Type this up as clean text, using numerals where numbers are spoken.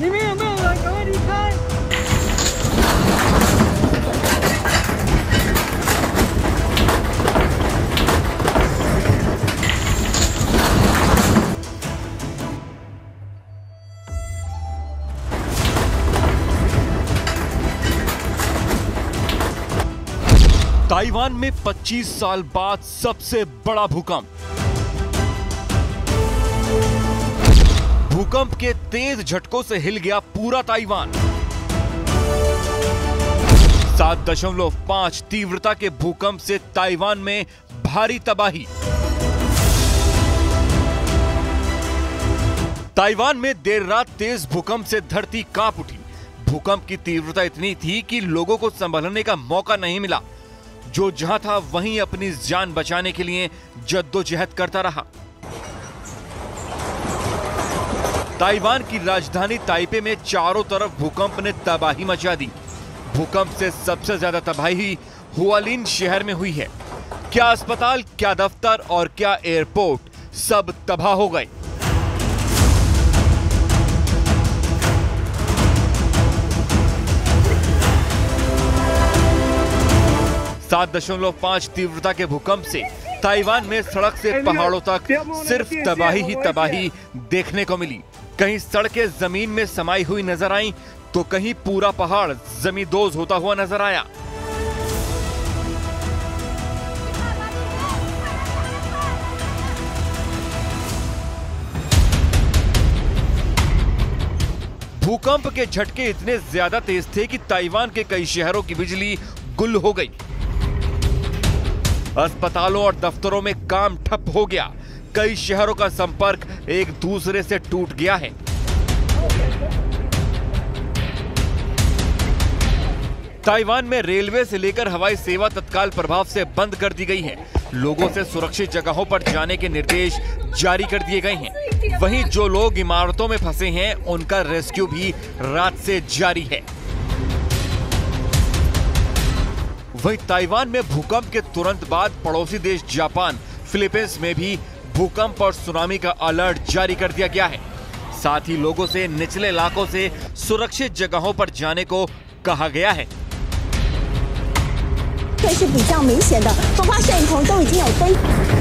里面有没有人？赶快离开！ Taiwan में 25 साल बाद सबसे बड़ा भूकंप। भूकंप के तेज झटकों से हिल गया पूरा ताइवान। 7.5 तीव्रता के भूकंप से ताइवान में भारी तबाही। ताइवान में देर रात तेज भूकंप से धरती कांप उठी। भूकंप की तीव्रता इतनी थी कि लोगों को संभलने का मौका नहीं मिला। जो जहां था वहीं अपनी जान बचाने के लिए जद्दोजहद करता रहा। ताइवान की राजधानी ताइपे में चारों तरफ भूकंप ने तबाही मचा दी। भूकंप से सबसे ज्यादा तबाही हुआलिन शहर में हुई है। क्या अस्पताल, क्या दफ्तर और क्या एयरपोर्ट सब तबाह हो गए। .5 तीव्रता के भूकंप से ताइवान में सड़क से पहाड़ों तक सिर्फ तबाही ही तबाही देखने को मिली। कहीं सड़कें जमीन में समाई हुई नजर आईं, तो कहीं पूरा पहाड़ जमींदोज होता हुआ नजर आया। भूकंप के झटके इतने ज्यादा तेज थे कि ताइवान के कई शहरों की बिजली गुल हो गई। अस्पतालों और दफ्तरों में काम ठप हो गया। कई शहरों का संपर्क एक दूसरे से टूट गया है। ताइवान में रेलवे से लेकर हवाई सेवा तत्काल प्रभाव से बंद कर दी गई है। लोगों से सुरक्षित जगहों पर जाने के निर्देश जारी कर दिए गए हैं। वहीं जो लोग इमारतों में फंसे हैं, उनका रेस्क्यू भी रात से जारी है। वहीं ताइवान में भूकंप के तुरंत बाद पड़ोसी देश जापान, फिलीपींस में भी भूकंप और सुनामी का अलर्ट जारी कर दिया गया है। साथ ही लोगों से निचले इलाकों से सुरक्षित जगहों पर जाने को कहा गया है। 这是比较明显的，风化摄影棚都已经有灯。